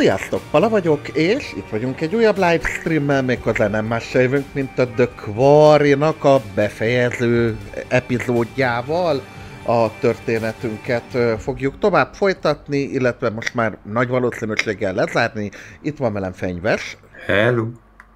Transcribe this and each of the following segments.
Sziasztok, Pala vagyok, és itt vagyunk egy újabb livestreammel, méghozzá nem mással jövünk, mint a The Quarry-nak a befejező epizódjával. A történetünket fogjuk tovább folytatni, illetve most már nagy valószínűséggel lezárni. Itt van velem Fenyves. Hello!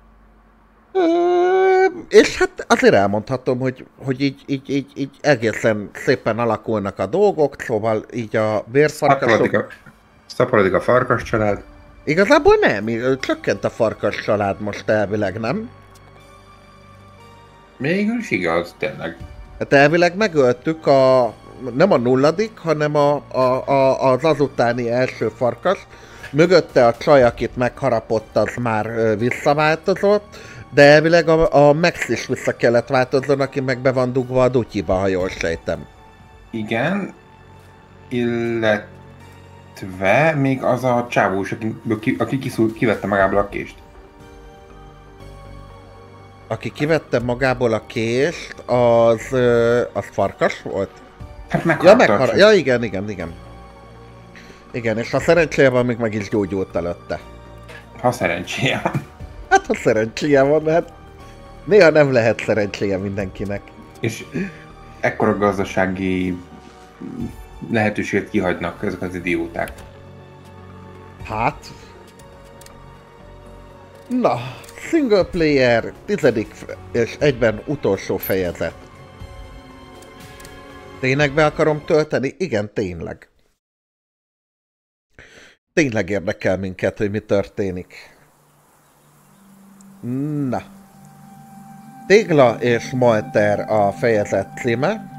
És hát azért elmondhatom, hogy így egészen szépen alakulnak a dolgok, szóval így a vérfarkasok... Szaporodik a farkas család. Igazából nem, csökkent a farkas család most elvileg, nem? Mégis igaz, tényleg. Hát elvileg megöltük nem a nulladik, hanem az azutáni első farkas. Mögötte a csaj, akit megharapott, az már visszaváltozott, de elvileg a Max is vissza kellett változzon, aki meg be van dugva a dutyiba, ha jól sejtem. Igen, illetve még az a csávós, aki kivette magából a kést. Aki kivette magából a kést, az farkas volt? Hát megharapta. Ja, igen. Igen, és ha szerencséje van, még meg is gyógyult előtte. Ha szerencséje van. Hát ha szerencséje van, hát néha nem lehet szerencséje mindenkinek. És ekkora gazdasági lehetőséget kihagynak ezek az idióták. Hát... Na, single player, 10. és egyben utolsó fejezet. Tényleg be akarom tölteni? Igen, tényleg. Tényleg érdekel minket, hogy mi történik. Na. Tégla és Malter a fejezet címe.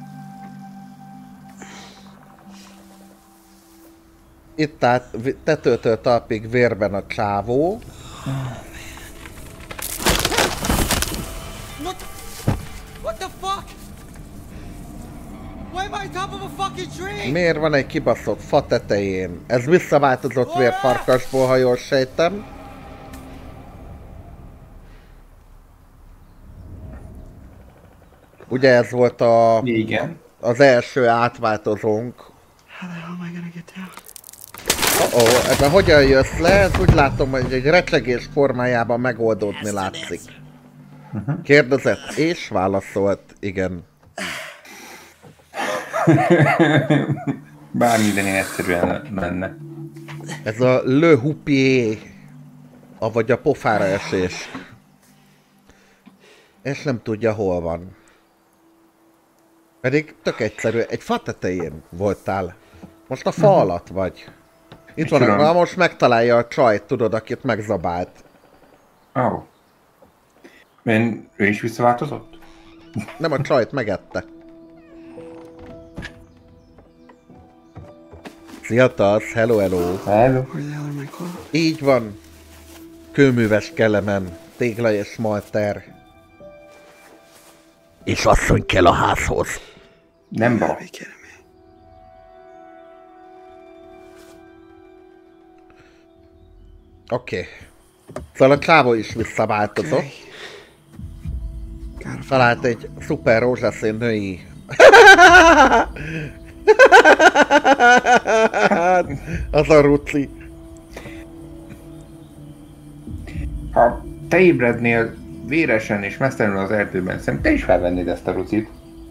Itt át tetőtől talpig vérben a csávó. What the fuck? Why am I top of a fucking tree? Miért van egy kibaszott fa tetején? Ez visszaváltozott vérfarkasból, ha jól sejtem. Ugye ez volt Igen. az első átváltozónk. How the hell am I gonna get down? Ebben hogyan jössz le? Ez úgy látom, hogy egy recsegés formájában megoldódni látszik. Kérdezett és válaszolt, igen. Bár mindenén egyszerűen menne. Ez a Le Houpier, avagy a pofára esés. És nem tudja, hol van. Pedig tök egyszerű, egy fa tetején voltál. Most a fa alatt vagy. Itt van, most megtalálja a csajt, tudod, akit megzabált. Oh. Ő is visszaváltozott? Nem, a csajt megette. Szia, Tasz, hello. Hello. Where the hell are my clothes? Így van. Kőműves Kelemen, Tégla és Malter. És asszony kell a házhoz. Nem baj. Are you kidding me? Oké. Szóval a csávó is visszaváltozott. Gotta find Talált egy szuper rózsaszín női... Az a ruci. Ha te ébrednél véresen és mesztelenül az erdőben, szerintem te is felvennéd ezt a rucit.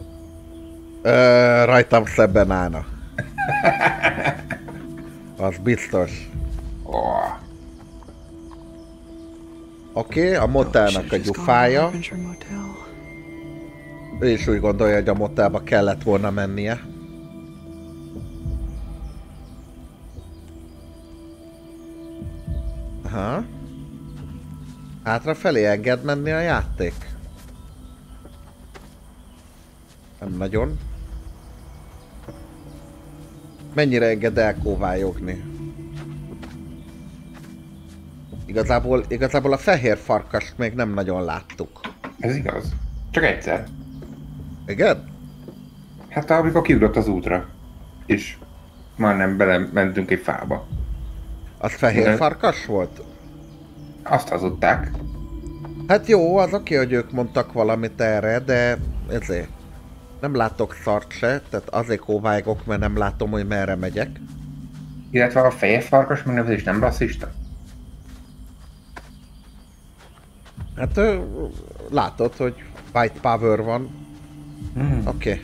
Rajtam szebben állna. Az biztos. Oh. Oké, a motelnak a gyufája. Ő is úgy gondolja, hogy a motelba kellett volna mennie. Aha. Hátrafelé enged menni a játék? Nem nagyon. Mennyire enged elkóvályogni? Igazából a fehér farkast még nem nagyon láttuk. Ez igaz. Csak egyszer. Igen? Hát amikor kiugrott az útra. És majdnem belementünk egy fába. Az fehér farkas volt? Azt hazudták. Hát jó, az oké, hogy ők mondtak valamit erre, de ezért nem látok szart se, tehát azért kóvályogok, mert nem látom, hogy merre megyek. Illetve a fehér farkas megnevezés nem rasszista? Hát látod, hogy white power van. Oké.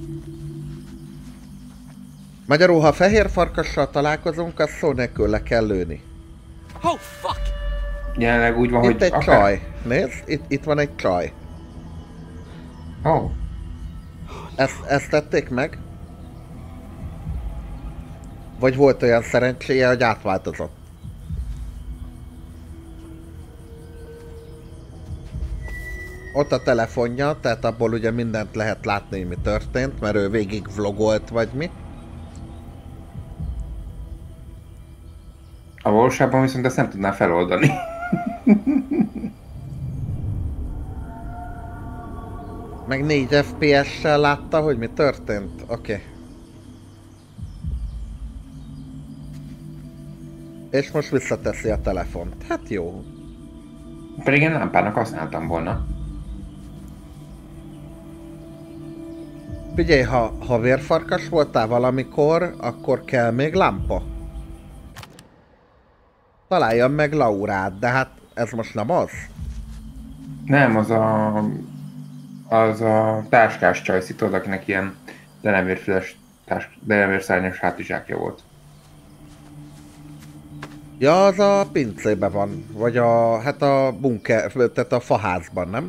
Magyarul, ha fehér farkassal találkozunk, azt szó nélkül le kell lőni. Oh, fuck! Jelenleg úgy van, Itt hogy... egy csaj. Nézd, itt van egy csaj. Oh. Ezt tették meg? Vagy volt olyan szerencséje, hogy átváltozott? Ott a telefonja, tehát abból ugye mindent lehet látni, mi történt, mert ő végig vlogolt, vagy mi. A valóságban viszont ezt nem tudná feloldani. Meg 4 FPS-sel látta, hogy mi történt? Oké. És most visszateszi a telefont. Hát jó. Pedig én lámpának használtam volna. Figyelj, ha vérfarkas voltál valamikor, akkor kell még lámpa. Találjam meg Laurát, de hát ez most nem az? Nem, az a táskás csajszi, tudod, akinek ilyen denevérszárnyas hátizsákja volt. Ja, az a pincébe van, vagy a bunker, tehát a faházban, nem?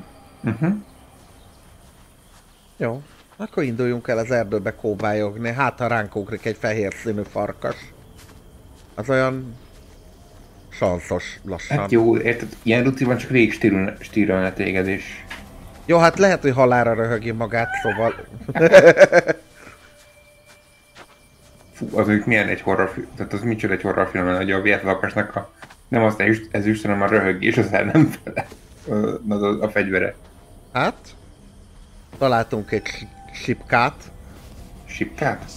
Jó, akkor induljunk el az erdőbe kóbályogni, hát ha ránk ugrik egy fehér színű farkas. Az olyan sanszos lassan. Hát jó, érted, ilyen rutiban csak rég stírolna téged és... Jó, hát lehet, hogy halálra röhögi magát, szóval... Fú, az mondjuk milyen egy horrorfilm, tehát az micsoda egy horrorfilm, hogy a vérfarkasnak a... Nem az ezüst, hanem a röhögés, az nem fele. A fegyvere. Hát? Találtunk egy sipkát. Sipkát?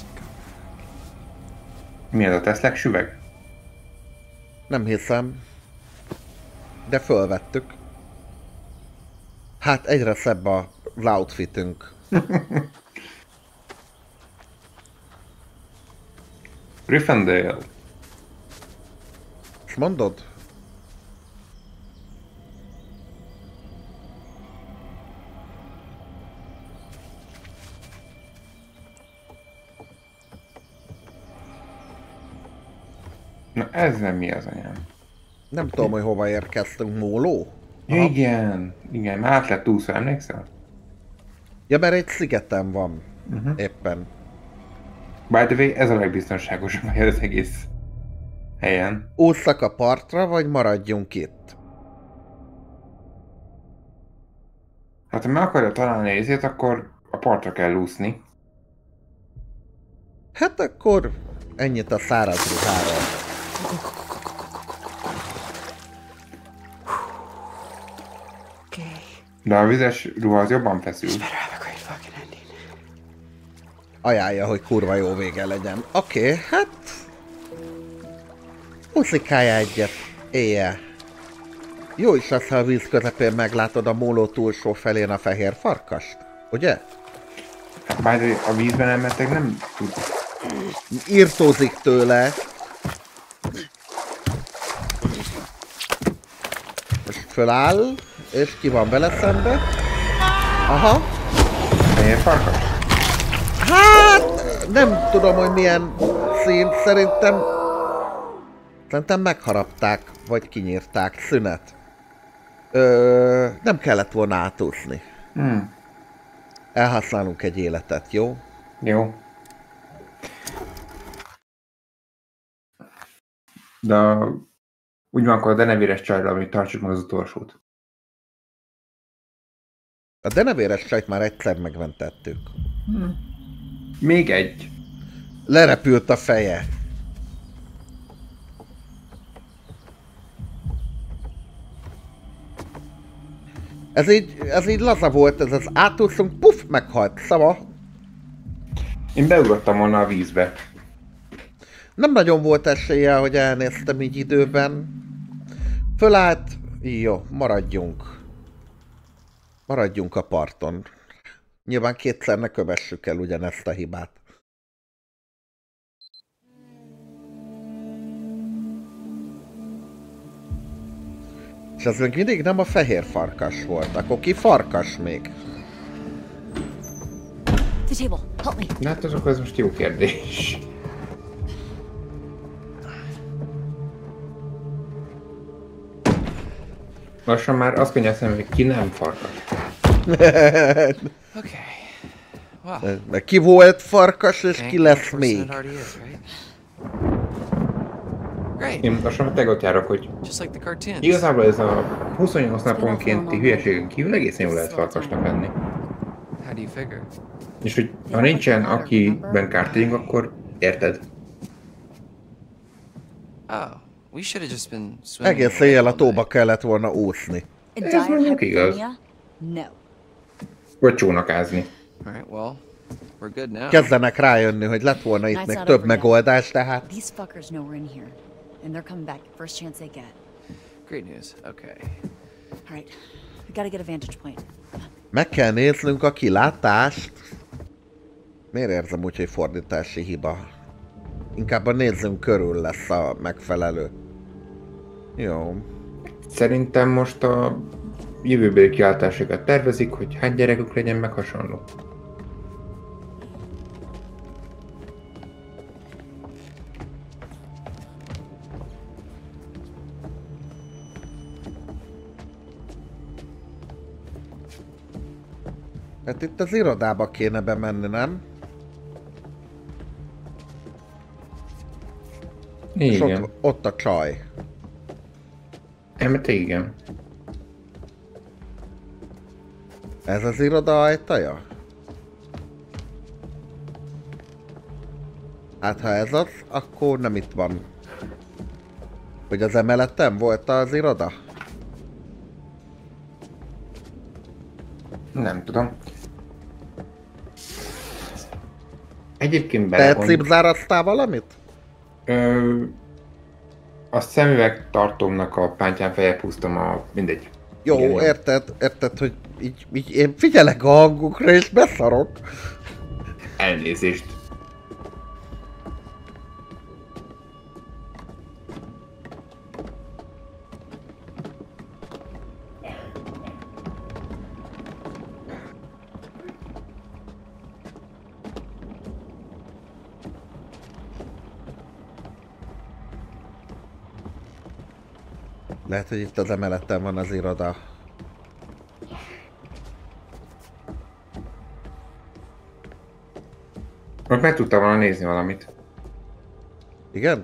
Mi az a Teslák süveg? Nem hiszem. De fölvettük. Hát egyre szebb az outfitünk. Gryffindor. Ezt mondod? Na ez nem mi az anyám. Nem tudom, hogy hova érkeztünk. Móló? Ja, igen, már át lett úszva, emlékszel? Ja, mert egy szigeten van. Éppen. By the way, ez a legbiztonságosabb hely az egész helyen. Ússzak a partra, vagy maradjunk itt? Hát ha meg akarja találni részét, akkor a partra kell úszni. Hát akkor ennyit a száraz ruháról. Okay. De a vizes ruha az jobban feszül. Better have a great fucking ending. Ajánlja, hogy kurva jó vége legyen. Oké, hát... Muszikálja egyet. Éjjel. Jó is az, ha a víz közepén meglátod a móló túlsó felén a fehér farkast. Ugye? Hát by the way, a vízben elmettek nem tud. Írtózik tőle. Most föláll, és ki van vele szembe? Aha. Fehér farkas? Hát, nem tudom, hogy milyen szín, szerintem megharapták, vagy kinyírták, szünet. Nem kellett volna átúszni. Elhasználunk egy életet, jó? Jó. De úgy van, akkor a denevéres csajra, amit tartsuk meg az utolsót. A denevéres csajt már egyszer megmentettük. Még egy. Lerepült a feje. Ez így laza volt, ez az átúszunk, puff, meghalt, szava. Én beugrottam volna a vízbe. Nem nagyon volt esélye, hogy elnéztem így időben. Fölállt, jó, maradjunk. Maradjunk a parton. Nyilván kétszer ne kövessük el ugyanezt a hibát. És ez még mindig nem a fehér farkas volt. Akkor ki farkas még? The table. Help me. Na hát azok, ez most jó kérdés. Lassan már azt mondja eszembe, hogy ki nem farkas. Okay. Wow. Mert ki volt farkas, és ki lesz még? It already is, right? Great. Én lassan meg ott járok, hogy Just like the cartoons. igazából ez a 28 naponkénti hülyeségen kívül egészen jól lehet farkasnak lenni. How do you figure? És hogy ha nincsen akiben kártyáink, akkor érted. Oh, we should have just been swimming. Egész éjjel a tóba kellett volna úszni. In Ez dire mondjuk igaz. hypothermia? No. Vagy csónakázni. All right, well, we're good now. Kezdenek rájönni, hogy lett volna itt még több megoldás, tehát... These fuckers know we're in here, and they're coming back first chance they get. Great news. Okay. All right, we gotta get a vantage point. Meg kell néznünk a kilátást. Miért érzem úgy, hogy fordítási hiba? Inkább a nézzünk körül lesz a megfelelő. Jó. Szerintem most a jövőbeli kiáltásokat tervezik, hogy hány gyerekük legyen, meg hasonló. Hát itt az irodába kéne bemenni, nem? És Igen. ott a csaj. Emet igen. Ez az iroda ajtaja? Hát ha ez az, akkor nem itt van. Hogy az emeleten volt az iroda? Nem tudom. Egyébként Te belegondolok. cipzáraztál valamit? A szemüveg tartómnak a pántján feljebb húztam a... mindegy. Jó, Igen, jó. érted, hogy így én figyelek a hangukra és beszarok. Elnézést. Lehet, hogy itt az emeleten van az iroda. Ott meg tudtam volna nézni valamit. Igen?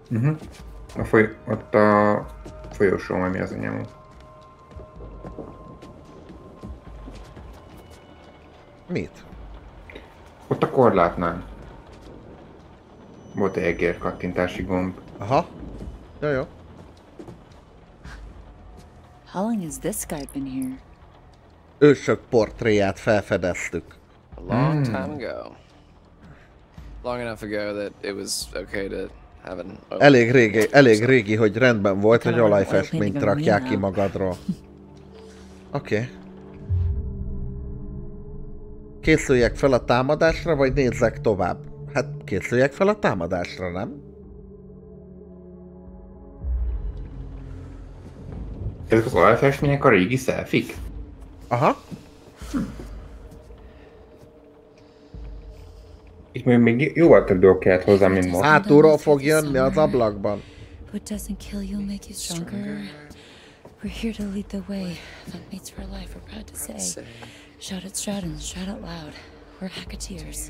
Ott a folyosón, ami az a nyomó. Mit? Ott a korlátnál. Volt egy egér kattintási gomb. Aha. Jó. How long has this guy been here? Ősök portréját felfedeztük. A long time ago. Long enough ago that it was okay to have an... Elég régi, hogy rendben volt, hogy olajfestményt rakják ki magadról. Oké. Készüljek fel a támadásra, vagy nézzek tovább? Hát készüljek fel a támadásra, nem? Ezek az olajfestmények a régi szelfik? Aha. Itt még jóval több dolog kellett hozzá, mint most. Hátulról fog jönni az ablakban. What doesn't kill you will make you stronger. We're here to lead the way. That mates for life, we're proud to say. Shout it, Stratton, shout it loud. We're Hacketeers.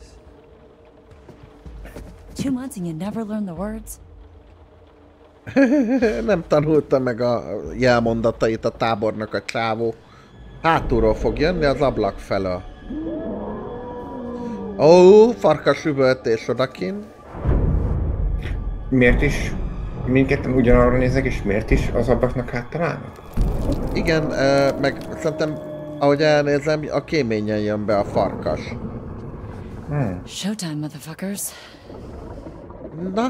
2 months and you never learn the words? Nem tanulta meg a jelmondatait a tábornak a csávó. Hátulról fog jönni az ablak felől. Ó, farkas üvöltés odakin. Miért is mindketten ugyanarra néznek, és miért is az ablaknak háttalálnak? Igen, meg szerintem, ahogy elnézem, a kéményen jön be a farkas. Showtime, motherfuckers. Na.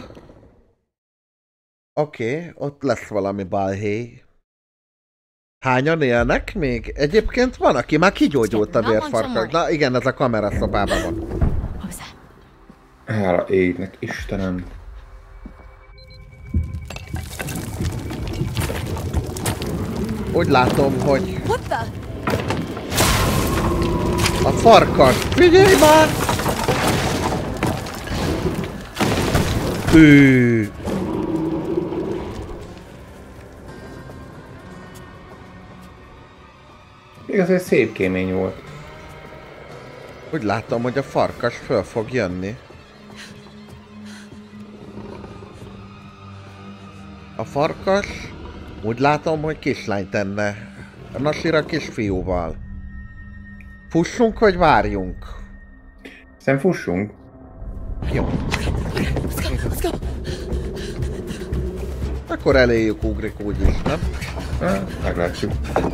Oké, ott lesz valami balhé. Hányan élnek még? Egyébként van, aki már kigyógyult a vérfarkas. Na igen, ez a kameraszobában van. What was that? Hála égnek, Istenem. úgy látom, hogy What the? a farkas. Figyelj már! Igaz, hogy szép kémény volt. Úgy látom, hogy a farkas föl fog jönni. A farkas, úgy látom, hogy kislányt tenne. Nasira kisfiúval. Fussunk, vagy várjunk? Szerintem fussunk. Jó. Let's go. Akkor eléjük ugrik úgyis, nem? Meglátjuk.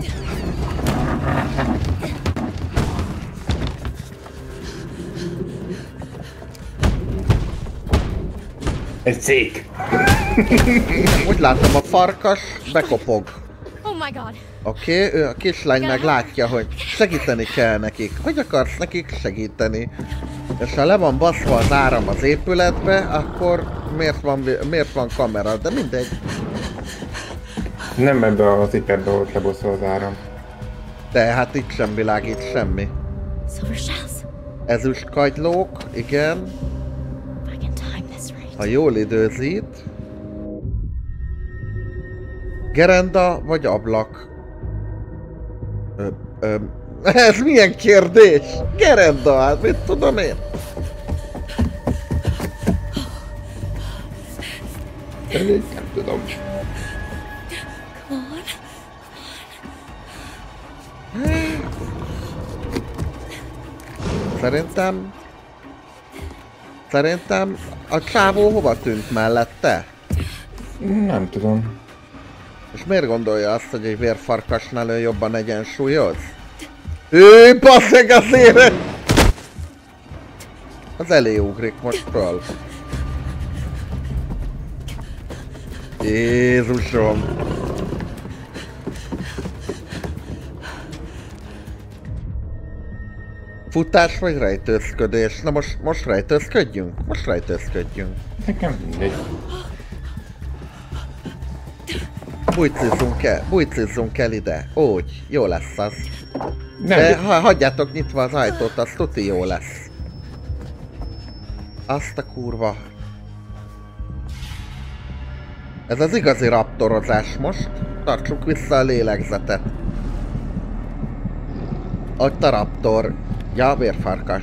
Egy szék! Úgy látom, a farkas bekopog. Oh my god. Oké, ő a kislány meg látja, hogy segíteni kell nekik. Hogy akarsz nekik segíteni? És ha le van baszva az áram az épületbe, akkor miért van kamera? De mindegy. Nem ebbe az ikerbe volt leboszva az áram. De hát itt sem világít semmi. Silver shells. Ezüst kagylók, igen. I can time this right. Ha jól időzít. Gerenda vagy ablak? Ez milyen kérdés? Gerenda, hát mit tudom én? Nem tudom. Come on. Szerintem a csávó hova tűnt mellette? Nem tudom. És miért gondolja azt, hogy egy vérfarkasnál ő jobban egyensúlyoz? Basszeg az élet! Az elé ugrik most föl. Jézusom! Futás vagy rejtőzködés? Na most rejtőzködjünk? Most rejtőzködjünk. Nekem mindegy. Bújcizzunk el ide. Úgy, jó lesz az. Nem, De ha hagyjátok nyitva az ajtót, az tuti jó lesz. Azt a kurva. Ez az igazi raptorozás most. Tartsuk vissza a lélegzetet. Ott a raptor. Ja, a vérfarkas.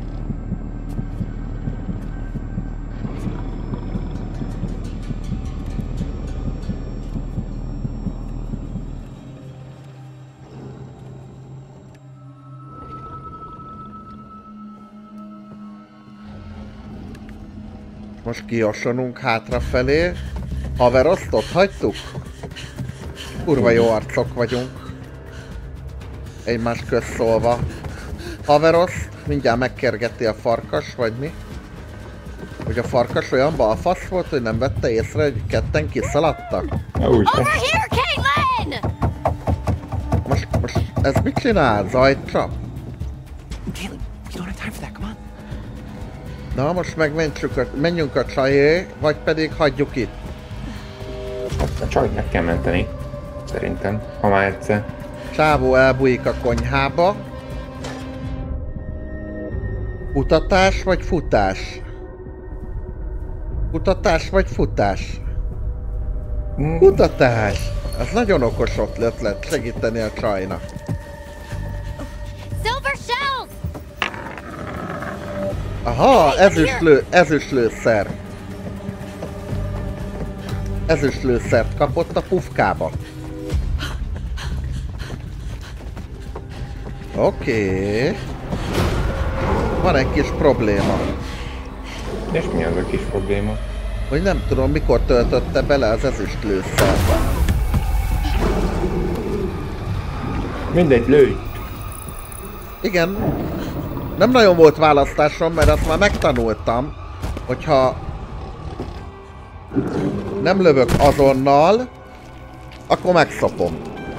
Most kiosonunk hátrafelé. Haveroszt ott hagytuk? Kurva jó arcok vagyunk. Egymás közt szólva. Haverosz, mindjárt megkergeti a farkas, vagy mi? Hogy a farkas olyan balfasz volt, hogy nem vette észre, hogy ketten kiszaladtak? úgy. Over here, Caitlin! Most ez mit csinál? Zajt csap? Caitlin, you don't have time for that, come on. Na, most menjünk a csajé, vagy pedig hagyjuk itt. A csajt meg kell menteni. Szerintem, ha már egyszer. Csávó elbújik a konyhába. Kutatás vagy futás? Kutatás vagy futás? Kutatás! Az nagyon okos ötlet segíteni a csajnak. Silver shells! Aha, ezüstlőszer. Ezüstlőszert kapott a pufkába. Oké. Van egy kis probléma. És mi az a kis probléma? Hogy nem tudom, mikor töltötte bele az ezüstlőszerbe. Mindegy, lőj! Igen. Nem nagyon volt választásom, mert azt már megtanultam, hogyha nem lövök azonnal, akkor megszopom.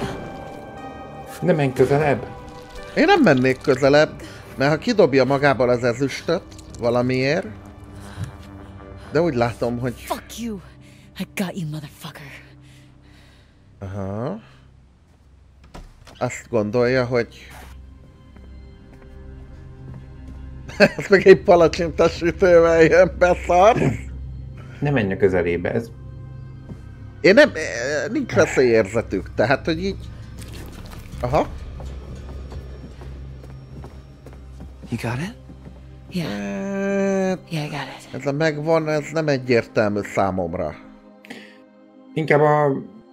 Ne menj közelebb! Én nem mennék közelebb, mert ha kidobja magából az ezüstöt valamiért, de úgy látom, hogy... Fuck you! I got you, motherfucker. Aha. azt gondolja, hogy... Ez meg egy palacsintas sütővel jön, beszar. Ne menj a közelébe, ez... Én nem... nincs veszélyérzetük, tehát, hogy így... Aha. You got it? Yeah. Hát, Yeah, I got it. ez a megvan, ez nem egyértelmű számomra. Inkább a...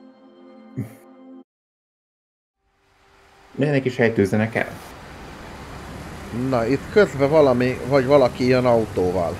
Miért is rejtőzzenek el? Na, itt közben valami, vagy valaki jön autóval.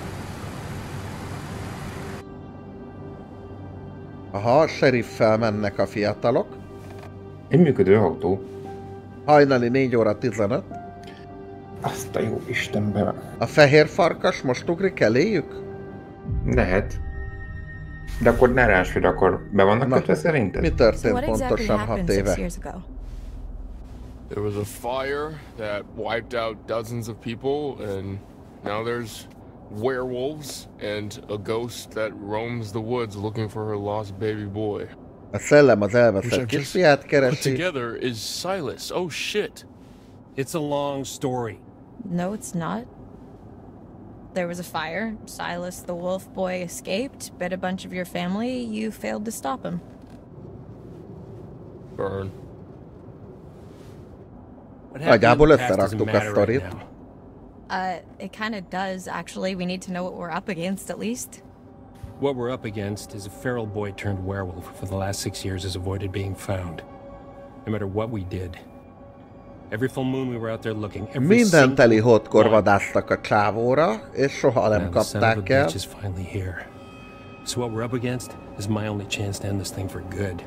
Aha, seriffel mennek a fiatalok. Egy működő autó. Hajnali 4 óra 15. Azt a jó Istenbe. A fehér farkas most ugrik eléjük? Lehet. De akkor ne rás, hogy akkor be vannak kötve szerinted? Mi So történt what exactly pontosan 6 happened 6 éve? years ago? There was a fire that wiped out dozens of people, and now there's werewolves and a ghost that roams the woods looking for her lost baby boy. A szellem az Which elveszett I've just kisfiát put keresi. together is Silas. Oh shit. It's a long story. No, it's not. There was a fire. Silas the wolf boy escaped, bit a bunch of your family. You failed to stop him. Burn. What happened in Nagyjából the past doesn't összeraktuk a matter right sztorit. now. It kind of does, actually. We need to know what we're up against, at least. What we're up against is a feral boy turned werewolf who for the last 6 years has avoided being found. No matter what we did. Every full moon we were out there looking. Every Minden teli single hótkor one. vadásztak a csávóra, és soha nem Now the son of a kapták el. bitch is finally here. So what we're up against is my only chance to end this thing for good.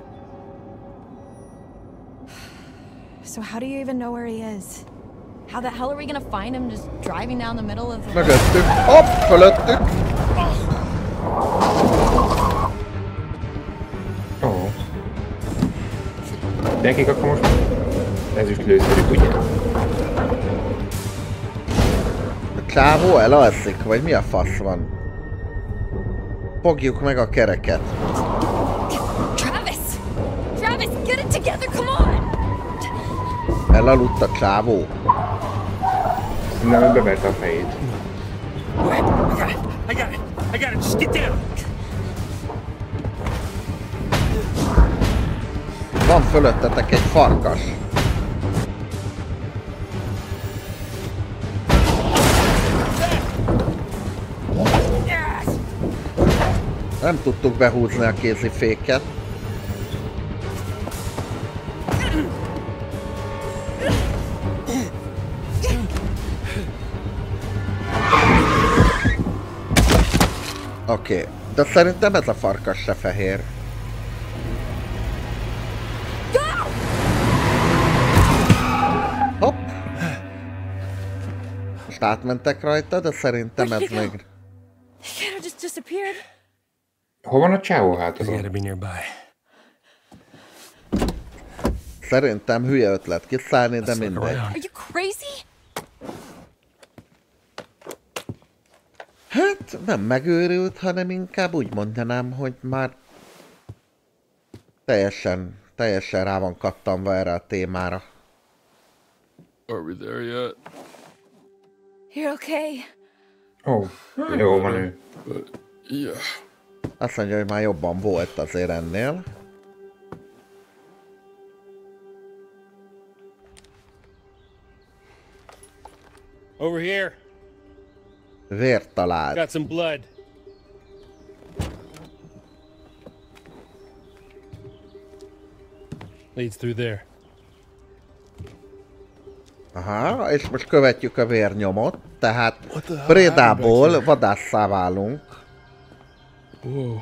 So how do you even know where he is? How the hell are we gonna find him just driving down the middle of the Mögöttük, hopp, fölöttük. Ó. Nekik akkor most ezüst lőszerük, ugye? A csávó elalszik, vagy mi a fasz van? Fogjuk meg a kereket. Travis! Travis, get it together, come on! Elaludt a csávó. Nem, beverte a fejét. I got it, just get down! Van fölöttetek egy farkas. Nem tudtuk behúzni a kéziféket. Oké, de szerintem ez a farkas se fehér. Hopp! Most átmentek rajta, de szerintem ez még... He kind of just disappeared. Hol van a csávó He's hátadon? gotta be nearby. Szerintem hülye ötlet kiszállni, de Let's look mindegy. around. Are you crazy? Hát nem megőrült, hanem inkább úgy mondanám, hogy már teljesen rá van kattanva erre a témára. Are we there yet? You're okay. Ó, jó van ő. But yeah. Azt mondja, hogy már jobban volt azért ennél. Over here. Vért talált. Got some blood. Leads through there. Aha, és most követjük a vérnyomot, tehát What the hell Prédából happened back vadásszá válunk. Whoa.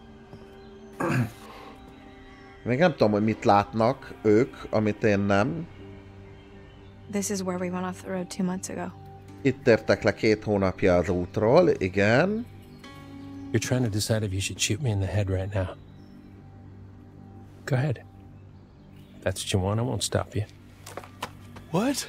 Még nem tudom, hogy mit látnak ők, amit én nem. This is where we went off the road 2 months ago. Itt értek le 2 hónapja az útról, igen. You're trying to decide if you should shoot me in the head right now. Go ahead. If that's what you want, I won't stop you. What?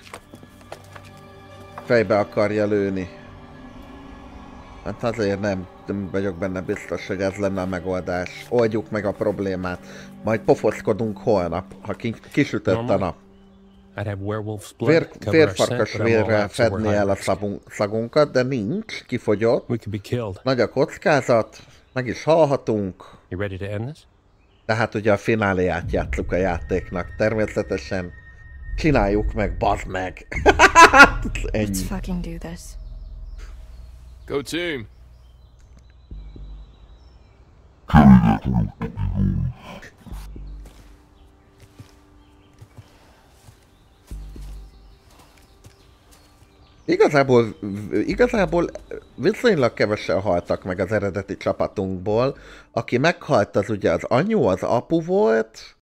Fejbe akarja lőni. Hát azért nem vagyok benne biztos, hogy ez lenne a megoldás. Oldjuk meg a problémát. Majd pofoszkodunk holnap, ha kisütött a nap. I'd have wolf's blood cover our scent, Vérfarkas but I'm all vérrel out, so we're fedni high el a risk. szagunkat, de nincs, kifogyott. We could be killed. Nagy a kockázat, meg is halhatunk. You ready to end this? De hát ugye a fináléját játsszuk a játéknak. Természetesen csináljuk meg, bazd meg! Ennyi. Let's fucking do this. Go team. Igazából viszonylag kevesen haltak meg az eredeti csapatunkból. Aki meghalt, az ugye az anyu, az apu volt,